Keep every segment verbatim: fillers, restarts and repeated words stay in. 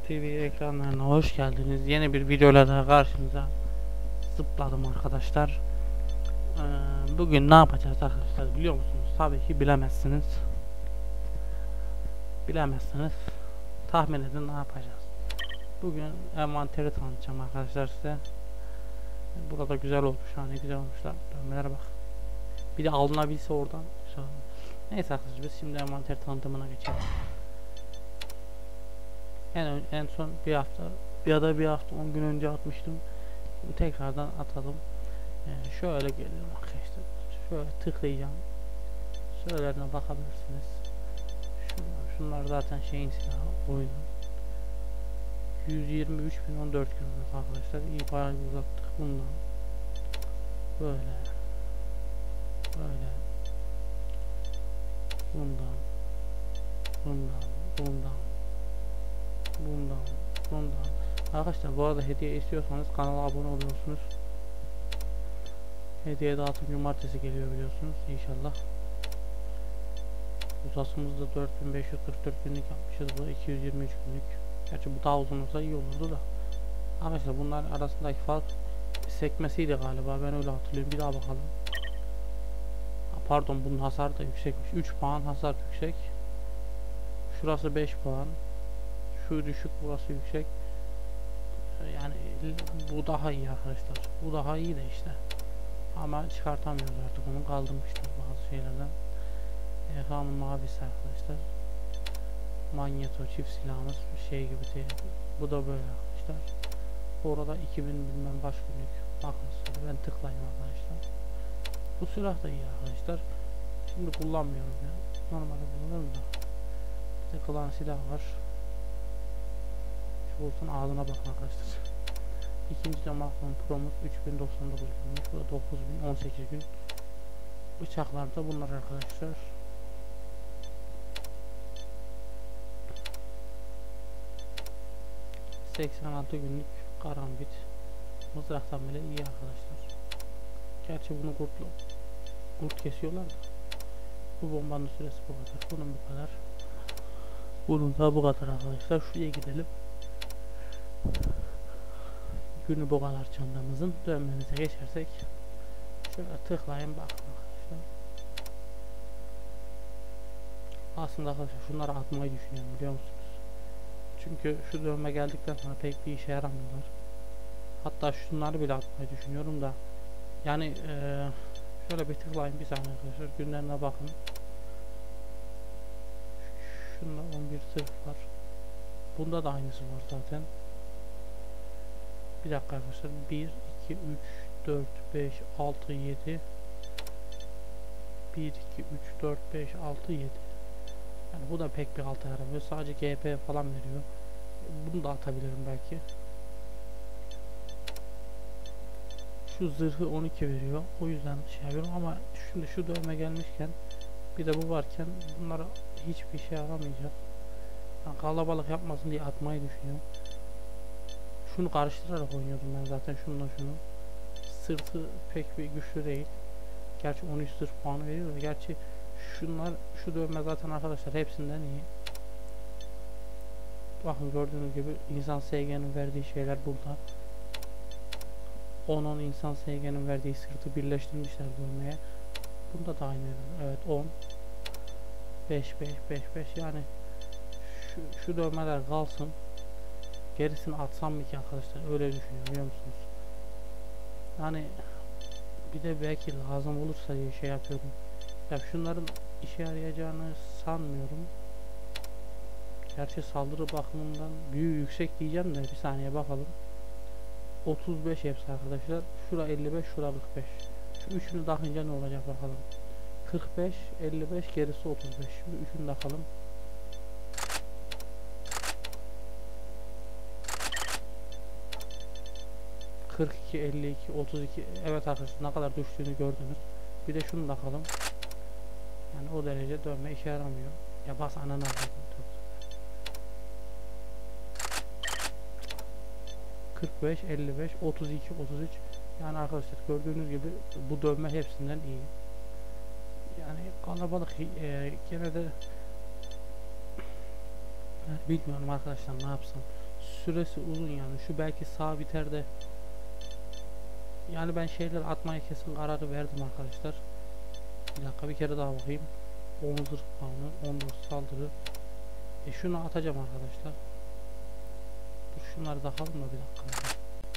T V ekranlarına hoş geldiniz. Yeni bir videoyla daha karşınıza zıpladım arkadaşlar. Ee, bugün ne yapacağız arkadaşlar biliyor musunuz? Tabii ki bilemezsiniz. Bilemezsiniz. Tahmin edin ne yapacağız. Bugün envanteri tanıtacağım arkadaşlar size. Burada güzel olmuş, ha ne güzel olmuşlar. Dönmelere bak. Bir de alınabilse oradan. Neyse arkadaşlar biz şimdi envanter tanıtımına geçelim. En, en son bir hafta ya da bir hafta on gün önce atmıştım. Şimdi tekrardan atalım. Ee, şöyle geliyorum arkadaşlar. Şöyle tıklayacağım. Söylerine bakabilirsiniz. Şunlar, şunlar zaten şeyin silahı oyunun. yüz yirmi üç bin on dört günlük arkadaşlar. İyi bayağı uzattık bundan. Böyle. Böyle. Bundan. Bundan. Bundan. Bundan, bundan. Arkadaşlar bu arada hediye istiyorsanız kanala abone oluyorsunuz. Hediye dağıtım cumartesi geliyor biliyorsunuz inşallah. Uzasımızda dört bin beş yüz kırk dört günlük yapmışız, bu iki yüz yirmi üç günlük. Gerçi bu daha uzun olsa iyi olurdu da. Arkadaşlar bunların arasındaki fark sekmesiydi galiba, ben öyle hatırlıyorum. Bir daha bakalım. Ha, pardon, bunun hasarı da yüksekmiş. üç puan hasar yüksek. Şurası beş puan. Şu düşük, burası yüksek. Yani bu daha iyi arkadaşlar. Bu daha iyi de işte. Ama çıkartamıyoruz artık, onu kaldırmışlar bazı şeylerden. Ekranın mavisi arkadaşlar. Manyeto çift silahımız şey gibi değil. Bu da böyle arkadaşlar. Orada iki bin bilmem baş günlük. Bakın size, ben tıklayayım arkadaşlar. Bu silah da iyi arkadaşlar. Şimdi kullanmıyorum ya. Normalde kullanırım da. Bir de klan silah var. Olsun, ağzına bakın arkadaşlar. İkinci de Magnum Pro'muz üç bin doksan dokuz günmüş. Bu da dokuz bin on sekiz gün. Bıçaklar da bunlar arkadaşlar. seksen altı günlük karambit. Mızraktan bile iyi arkadaşlar. Gerçi bunu kurtlu kurt kesiyorlar da. Bu bombanın süresi bu kadar. Bunun bu kadar. Bunun da bu kadar arkadaşlar. Şuraya gidelim. Günü bu kadar çantamızın. Dönmemize geçersek şöyle tıklayın bakın arkadaşlar. Aslında arkadaşlar şunları atmayı düşünüyorum biliyor musunuz? Çünkü şu dönme geldikten sonra pek bir işe yaramıyorlar. Hatta şunları bile atmayı düşünüyorum da. Yani ee, şöyle bir tıklayın bir saniye arkadaşlar. Günlerine bakın. Şunda on bir sırf var. Bunda da aynısı var zaten. Bir dakika arkadaşlar, bir, iki, üç, dört, beş, altı, yedi bir, iki, üç, dört, beş, altı, yedi. Yani bu da pek bir alta yaramıyor, sadece G P falan veriyor. Bunu da atabilirim belki. Şu zırhı on iki veriyor, o yüzden şey yapıyorum ama şimdi şu dövme gelmişken bir de bu varken bunlara hiçbir şey yaramayacak. Yani kalabalık yapmasın diye atmayı düşünüyorum. Şunu karıştırarak oynuyordum ben zaten, şununla şunu. Sırtı pek bir güçlü değil. Gerçi on üç sırf puanı veriyor da. Gerçi şunlar, şu dövme zaten arkadaşlar hepsinden iyi. Bakın gördüğünüz gibi insan S G'nin verdiği şeyler burada. on on insan S G'nin verdiği sırtı birleştirmişler dövmeye. Bunda da aynı. Evet, on beş beş beş beş, yani şu, şu dövmeler kalsın. Gerisini atsam mı ki arkadaşlar, öyle düşünüyorum biliyor musunuz? Yani bir de belki lazım olursa diye şey yapıyorum. Ya şunların işe yarayacağını sanmıyorum. Gerçi saldırı bakımından büyü yüksek diyeceğim de bir saniye bakalım. otuz beş hepsi arkadaşlar. Şura elli beş, şura kırk beş. Şu üçünü takınca ne olacak bakalım. kırk beş, elli beş, gerisi otuz beş. Şimdi üçünü takalım. kırk iki, elli iki, otuz iki. Evet arkadaşlar, ne kadar düştüğünü gördünüz. Bir de şunu takalım. Yani o derece dönme işe yaramıyor. Ya bas ananı aldım. kırk beş, elli beş, otuz iki, otuz üç. Yani arkadaşlar gördüğünüz gibi bu dövme hepsinden iyi. Yani kalabalık e, gene de bilmiyorum arkadaşlar, ne yapsam. süresi uzun yani. Şu belki sağ biter de. Yani ben şeyler atmaya kesin kararı verdim arkadaşlar. Bir dakika bir kere daha bakayım. on zırh puanı, on dört saldırı. E şunu atacağım arkadaşlar. Dur şunları da alalım da bir dakika.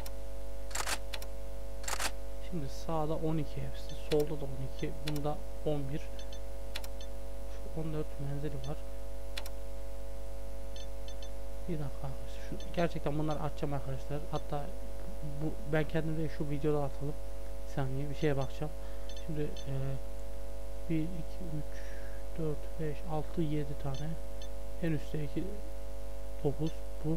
Şimdi sağda on iki hepsi, solda da on iki, bunda on bir. Şu on dört menzili var. Bir dakika arkadaşlar. Şu, gerçekten bunları atacağım arkadaşlar. Hatta bu ben kendim de şu videoda atalım. Bir saniye bir şeye bakacağım. Şimdi e, bir, iki, üç, dört, beş, altı, yedi tane. En üstteki dokuz. Bu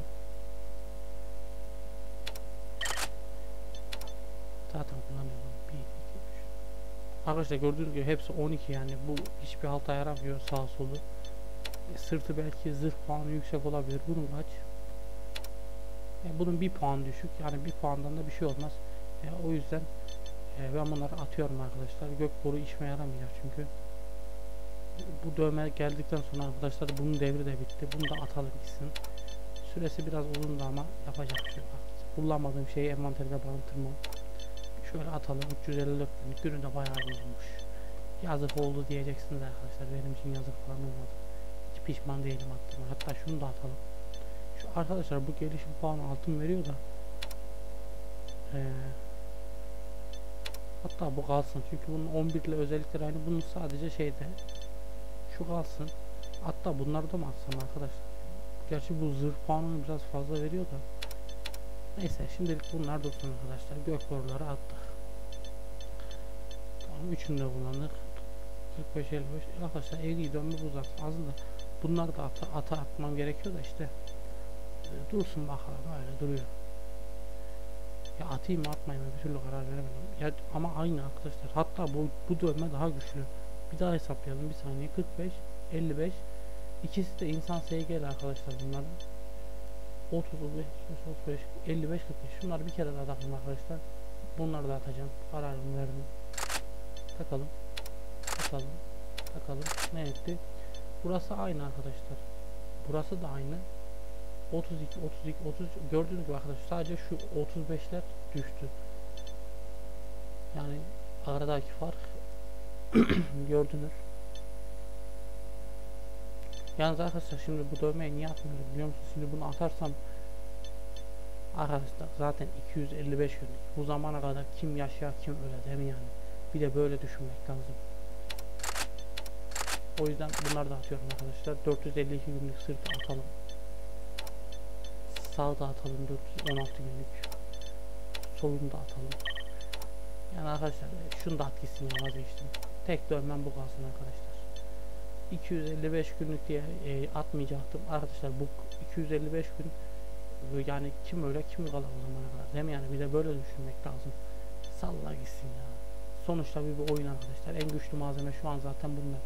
zaten kullanıyorum. bir, iki, üç. Arkadaşlar gördüğünüz gibi hepsi on iki yani. Bu hiçbir halta yaramıyor sağ solu. E, sırtı belki zırh puanı yüksek olabilir. Bunun kaç? E, bunun bir puan düşük. Yani bir puandan da bir şey olmaz. E, o yüzden e, ben bunları atıyorum arkadaşlar. Gök boru işime yaramayacak çünkü. Bu dövme geldikten sonra arkadaşlar bunun devri de bitti. Bunu da atalım gitsin. Süresi biraz uzundu ama yapacak bir şey yok. Kullanmadığım şeyi envanterde barındırmam. Şöyle atalım. üç yüz elli dört günlük günü de bayağı iyi olmuş. Yazık oldu diyeceksiniz arkadaşlar. Benim için yazık falan olmadı. Hiç pişman değilim attığıma. Hatta şunu da atalım. Şu arkadaşlar bu gelişim puanı altın veriyor da. Ee, hatta bu kalsın. Çünkü bunun on bir ile özellikleri aynı. Bunun sadece şeyde. Şu kalsın. Hatta bunları da mı atsam arkadaşlar? Gerçi bu zırh puanını biraz fazla veriyor da. Neyse şimdilik bunlar dursun arkadaşlar. Gök boruları attık. Tamam üçünü de kullandık. kırk beş elli beş. Arkadaşlar elliyi dönme uzak. Aslında bunları da ata, ata atmam gerekiyor da işte. E, dursun bakalım öyle duruyor. Ya atayım mı atmayayım mı bir türlü karar veremedim. Ya ama aynı arkadaşlar. Hatta bu, bu dönme daha güçlü. Bir daha hesaplayalım bir saniye. kırk beş elli beş. İkisi de insan S G'li arkadaşlar bunların. otuz beş otuz beş elli beş kırk beş. Şunları bir kere daha takayım arkadaşlar. Bunları da atacağım. Kararımı verdim. Takalım. Takalım. Takalım. Ne etti? Burası aynı arkadaşlar. Burası da aynı. otuz iki otuz iki otuz gördüğünüz gibi arkadaşlar sadece şu otuz beşler düştü. Yani aradaki fark gördünüz. Yalnız arkadaşlar şimdi bu dövmeyi niye atmıyorum biliyor musunuz? Şimdi bunu atarsam arkadaşlar zaten iki yüz elli beş gün. Bu zamana kadar kim yaşar kim öyle değil mi yani? Bir de böyle düşünmek lazım. O yüzden bunları da atıyorum arkadaşlar. dört yüz elli iki günlük sırtı atalım. Sağda atalım dört yüz on altı günlük. Solunu da atalım. Yani arkadaşlar şunu da at gitsin ya vazgeçtim. Tek dövmem bu kalsın arkadaşlar. iki yüz elli beş günlük diye e, atmayacaktım. Arkadaşlar bu iki yüz elli beş gün yani kim öyle kim kalır o zamana kadar değil mi yani bir de böyle düşünmek lazım. Salla gitsin ya. Sonuçta bir, bir oyun arkadaşlar. En güçlü malzeme şu an zaten bunlar.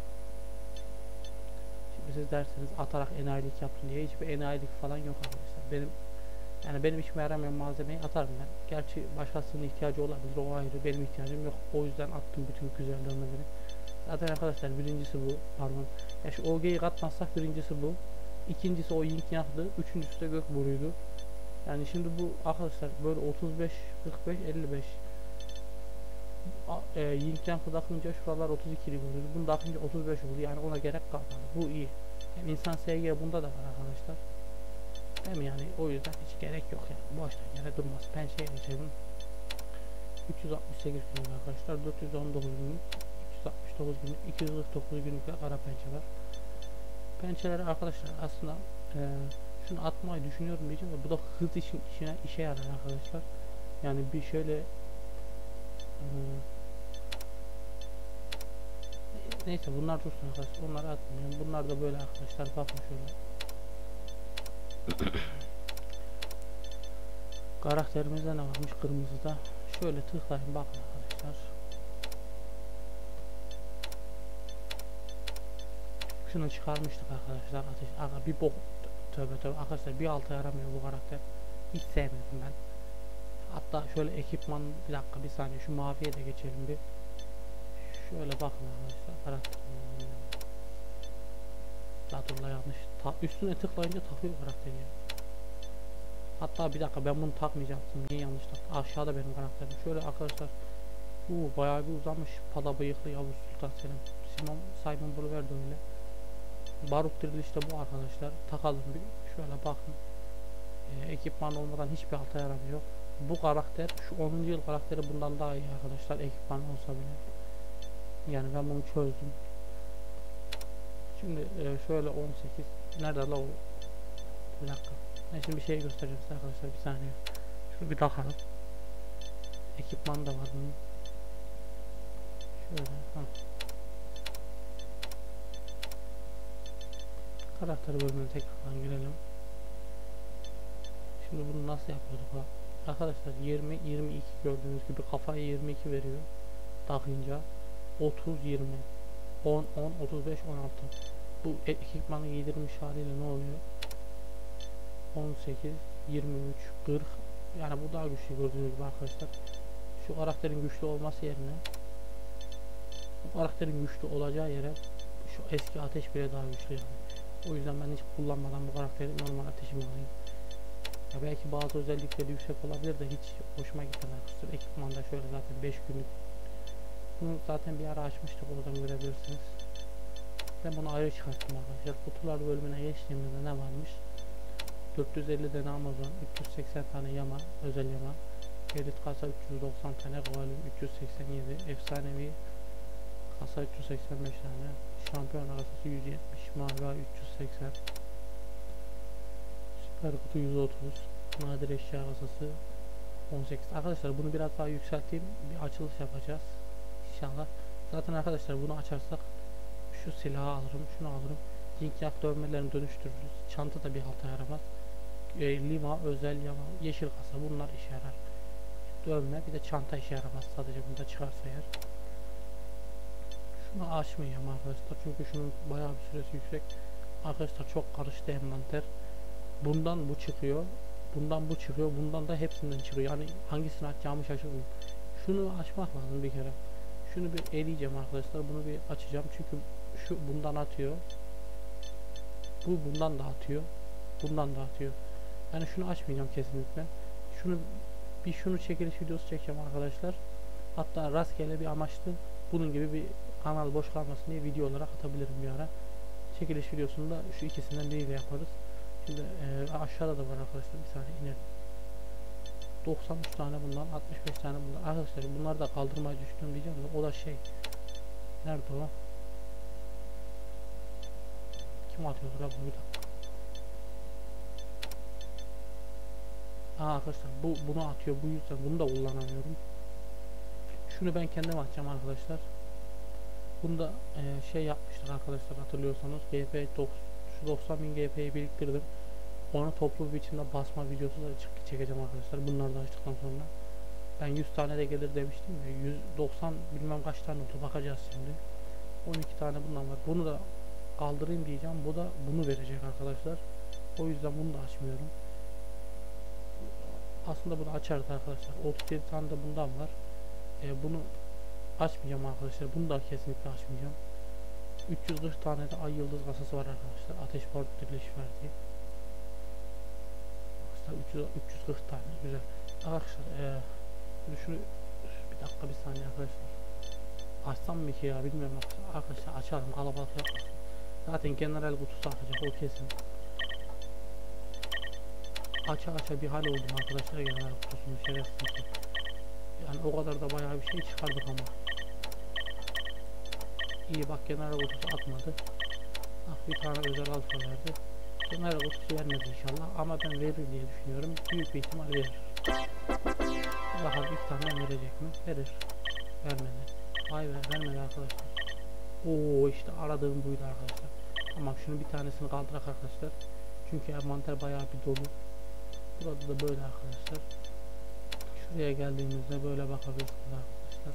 Şimdi siz derseniz atarak enayilik yaptın diye hiçbir enayilik falan yok arkadaşlar. Benim yani benim işime yaramayan malzemeyi atarım ben. Gerçi başkasının ihtiyacı olabilir o ayrı. Benim ihtiyacım yok. O yüzden attım bütün güzel dönmeleri. Zaten arkadaşlar birincisi bu. Pardon. Ya şu O G'yi katmazsak birincisi bu. İkincisi o Yin Yang'dı. Üçüncüsü de gök buruydu. Yani şimdi bu arkadaşlar böyle otuz beş kırk beş elli beş e, Yin Yang'ı takınca şuralar otuz iki görüyordu. Bunu takınca otuz beş oldu. Yani ona gerek kalmadı. Bu iyi. Hem insan S G bunda da var arkadaşlar. Değil mi yani? O yüzden hiç gerek yok yani. Boştan yere durmaz. Pençeye geçelim. üç yüz altmış sekiz günlük arkadaşlar. dört yüz on dokuz günlük. üç yüz altmış dokuz günlük. iki yüz kırk dokuz günlük kara pençe var. Pençeleri arkadaşlar aslında e, şunu atmayı düşünüyorum diyeceğim ama bu da hız işin işine işe yarar arkadaşlar. Yani bir şöyle e, neyse bunlar dursun arkadaşlar. Onları atmayacağım. Bunlar da böyle arkadaşlar. Bakın şöyle. Karakterimizde ne varmış kırmızıda? Şöyle tıklayın bakın arkadaşlar. Şunu çıkarmıştık arkadaşlar. Ateş, aga bir bok tövbe tövbe arkadaşlar bir alta yaramıyor bu karakter. Hiç sevmedim ben. Hatta şöyle ekipman bir dakika bir saniye şu maviye de geçelim bir. Şöyle bakın arkadaşlar karakter. La dur la yanlış. Ta, üstüne tıklayınca takıyor karakteri ya. Hatta bir dakika, ben bunu takmayacaktım. Niye yanlış taktım? Aşağıda benim karakterim. Şöyle arkadaşlar. Uuu bayağı bir uzamış. Pada bıyıklı Yavuz Sultan Selim. Simon Simon Bolivar da öyle. Barut diriliş de bu arkadaşlar. Takalım bir. Şöyle bakın. Ee, ekipman olmadan hiçbir alta yaramıyor. Bu karakter şu onuncu yıl karakteri bundan daha iyi arkadaşlar. Ekipman olsa bile. Yani ben bunu çözdüm. Şimdi e, şöyle on sekiz. Nerede la o? Bir dakika. Ben şimdi bir şey göstereceğim size arkadaşlar, bir saniye. Şunu bir takalım. Ekipman da var bunun. Şöyle. Ha. Karakter bölümüne tekrardan girelim. Şimdi bunu nasıl yapıyorduk ha? Arkadaşlar yirmi yirmi iki gördüğünüz gibi kafayı yirmi iki veriyor. Takınca otuz yirmi on on otuz beş on altı. Bu ekipmanı giydirmiş haliyle ne oluyor? on sekiz yirmi üç kırk. Yani bu daha güçlü gördüğünüz gibi arkadaşlar. Şu karakterin güçlü olması yerine bu karakterin güçlü olacağı yere şu eski ateş bile daha güçlü yani. O yüzden ben hiç kullanmadan bu karakteri normal ateşimi alayım. Ya belki bazı özellikleri yüksek olabilir de hiç hoşuma gitmedi arkadaşlar. Ekipmanda şöyle zaten beş günlük. Bunu zaten bir ara açmıştık, oradan görebilirsiniz. Ben bunu ayrı çıkarttım arkadaşlar. Kutular bölümüne geçtiğimizde ne varmış? dört yüz elli tane Amazon, üç yüz seksen tane Yama, özel Yama, Elit kasa üç yüz doksan tane, Galil üç yüz seksen yedi, efsanevi kasa üç yüz seksen beş tane, şampiyon kasası yüz yetmiş, mavi üç yüz seksen, süper kutu yüz otuz, nadir eşya kasası on sekiz. Arkadaşlar bunu biraz daha yükselteyim, bir açılış yapacağız inşallah. Zaten arkadaşlar bunu açarsak şu silahı alırım, şunu alırım. Yin-Yang dövmelerini dönüştürürüz. Çanta da bir halta yaramaz. E, lima, özel yama, yeşil kasa, bunlar işe yarar. Dövme bir de çanta işe yaramaz sadece bunda çıkarsa eğer. Şunu açmayacağım arkadaşlar çünkü şunun bayağı bir süresi yüksek. Arkadaşlar çok karıştı envanter. Bundan bu çıkıyor. Bundan bu çıkıyor. Bundan da hepsinden çıkıyor. Yani hangisini açacağımı şaşırdım. Şunu açmak lazım bir kere. Şunu bir eleyeceğim arkadaşlar. Bunu bir açacağım çünkü şu bundan atıyor. Bu bundan da atıyor. Bundan da atıyor. Yani şunu açmayacağım kesinlikle. Şunu bir şunu çekiliş videosu çekeceğim arkadaşlar. Hatta rastgele bir amaçlı bunun gibi bir kanal boş kalmasın diye video olarak atabilirim bir ara. Çekiliş videosunda şu ikisinden biriyle yaparız. Şimdi e, aşağıda da var arkadaşlar, bir saniye inelim. doksan üç tane bundan, altmış beş tane bundan. Arkadaşlar bunları da kaldırmayı düşünüyorum diyeceğim de o da şey. Nerede o? Kim atıyordu la bunu, bir dakika. Aa, arkadaşlar bu bunu atıyor, bu yüzden bunu da kullanamıyorum. Şunu ben kendim atacağım arkadaşlar. Bunu da e, şey yapmıştık arkadaşlar, hatırlıyorsanız G P doksan bin G P'yi biriktirdim. Onu toplu bir biçimde basma videosu da çekeceğim arkadaşlar. Bunları da açtıktan sonra. Ben yüz tane de gelir demiştim ya. yüz doksan bilmem kaç tane oldu, bakacağız şimdi. on iki tane bundan var. Bunu da kaldırayım diyeceğim. Bu da bunu verecek arkadaşlar. O yüzden bunu da açmıyorum. Aslında bunu açarız arkadaşlar. otuz yedi tane de bundan var. Ee, bunu açmayacağım arkadaşlar. Bunu da kesinlikle açmayacağım. üç yüz kırk tane de ay yıldız kasası var arkadaşlar. Ateş barut birleşik verdiği. üç yüz, üç yüz kırk tane güzel. Arkadaşlar ee, şunu bir dakika, bir saniye arkadaşlar. Açsam mı ki ya, bilmiyorum arkadaşlar. Açalım, kalabalık yapmasın. Zaten general kutusu atacak, o kesin. Aça aça bir hal oldum arkadaşlar general kutusunu, şerefsiz ki. Yani o kadar da bayağı bir şey çıkardık ama. İyi bak, general kutusu atmadı. Ah, bir tane özel alfa verdi. General kutusu vermedi inşallah ama ben verir diye düşünüyorum. Büyük bir ihtimal verir. Bakalım ilk tane verecek mi? Verir. Vermedi. Vay be, vermedi arkadaşlar. Oo, işte aradığım buydu arkadaşlar. Tamam, şunu bir tanesini kaldırak arkadaşlar. Çünkü envanter bayağı bir dolu. Burada da böyle arkadaşlar. Şuraya geldiğimizde böyle bakabilirsiniz arkadaşlar.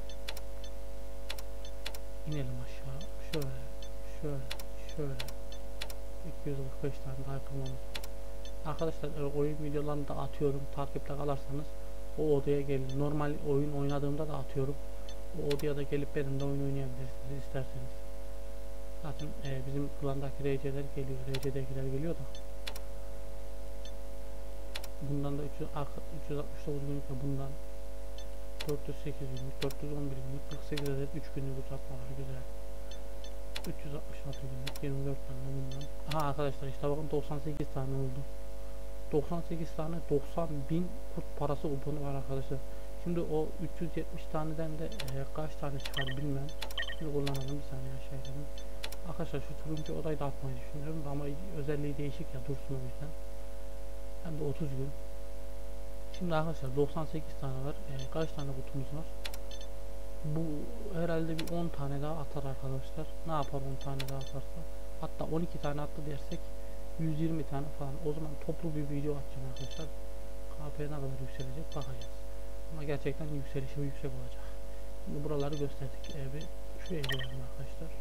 İnelim aşağı. Şöyle, şöyle, şöyle. iki yüz kırk beş tane daha yapmamız. Arkadaşlar oyun videolarını da atıyorum. Takipte kalarsanız o odaya gelin. Normal oyun oynadığımda da atıyorum. O odaya da gelip benimle oyun oynayabilirsiniz isterseniz. Zaten e, bizim klandaki R C'ler geliyor. R C'dekiler geliyor da. Bundan da üç yüz, üç yüz altmış dokuz günlük ve bundan dört yüz sekiz günlük, dört yüz on bir günlük, kırk sekiz adet üç günlük uzatma var, güzel. üç yüz altmış altı günlük, yirmi dört tane bundan. Aha arkadaşlar işte bakın doksan sekiz tane oldu. doksan sekiz tane doksan bin kurt parası kuponu var arkadaşlar. Şimdi o üç yüz yetmiş taneden de e, kaç tane çıkar bilmem. Şimdi kullanalım bir saniye aşağı edelim. Arkadaşlar şu turuncu odayı da atmayı düşünüyorum ama özelliği değişik ya, dursun o yüzden. Hem de otuz gün. Şimdi arkadaşlar doksan sekiz tane var. E, kaç tane kutumuz var? Bu herhalde bir on tane daha atar arkadaşlar. Ne yapar on tane daha atarsa? Hatta on iki tane attı dersek yüz yirmi tane falan. O zaman toplu bir video atacağım arkadaşlar. K P ne kadar yükselecek bakacağız. Ama gerçekten yükselişi yüksek olacak. Şimdi buraları gösterdik. Ee, bir şuraya girelim arkadaşlar.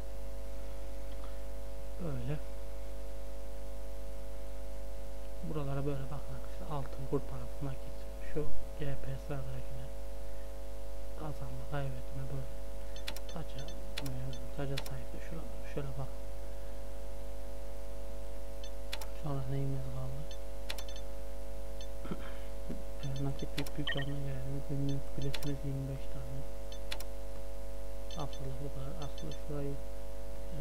Böyle. Buralara böyle bakın arkadaşlar. Altın, kurt parası, nakit. Şu G P sıradakine. Kazanma, kaybetme böyle. Taca, taca sayfa. Şöyle, şöyle bak. Sonra neyimiz kaldı? Nakit büyük büyük yanına geldi. Günlük biletimiz yirmi beş tane. Aslında bu kadar. Aslında şurayı e,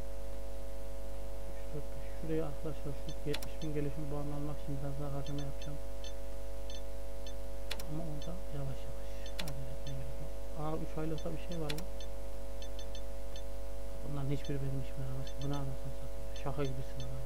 üç dört beş. Şurayı arkadaşlar şu yetmiş bin gelişim puanı almak için biraz daha harcama yapacağım. Ama onda yavaş yavaş. Hadi yapmayalım. Aa üç aylıkta bir şey var mı? Bunların hiçbiri benim işime yaramaz. Buna anasını satayım. Şaka gibisin ama.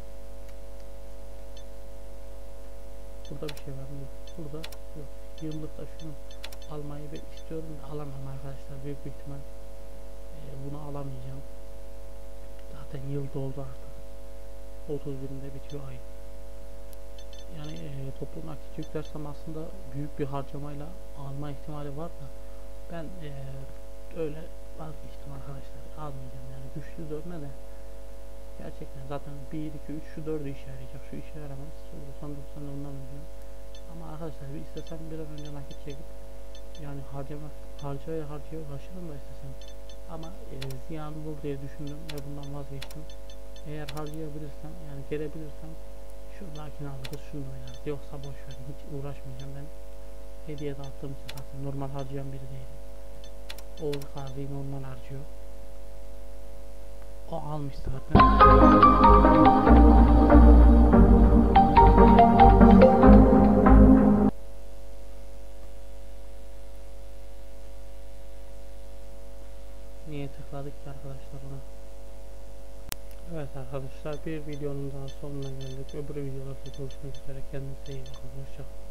Burada bir şey var mı? Burada yok. Yıllıkta şunu almayı ben istiyorum da alamam arkadaşlar. Büyük bir ihtimal e, bunu alamayacağım. Zaten yıl doldu artık. otuz birinde bitiyor ay. Yani e, toplu nakit yüklersem aslında büyük bir harcamayla alma ihtimali var da ben e, öyle vazgeçtim arkadaşlar. Almayacağım yani güçlü dörne de. Gerçekten zaten bir, iki, üç şu dördü işe yarayacak. Şu işe yaramaz. doksan doksan ondan ödüyorum. Ama arkadaşlar bir istesem bir an önce nakit çekip yani harcama harcaya harcaya uğraşırım da istesem. Ama e, ziyan olur diye düşündüm ve bundan vazgeçtim. Eğer harcayabilirsem yani gelebilirsem şuradakini alırız, şunu oynarız. Yoksa boş verin, hiç uğraşmayacağım. Ben hediye dağıttığım için zaten normal harcayan biri değilim. Oğuz kahveyi normal harcıyor. O almış zaten. Niye tıkladık ki arkadaşlar ona? Evet arkadaşlar, bir videonun daha sonuna geldik. Öbür videolarda görüşmek üzere. Kendinize iyi bakın. Hoşçakalın.